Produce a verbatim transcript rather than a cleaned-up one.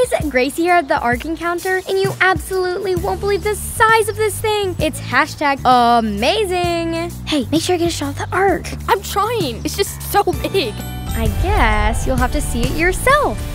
guys, Gracie here at the Ark Encounter, and you absolutely won't believe the size of this thing. It's hashtag amazing. Hey, make sure you get a shot of the Ark. I'm trying. It's just so big. I guess you'll have to see it yourself.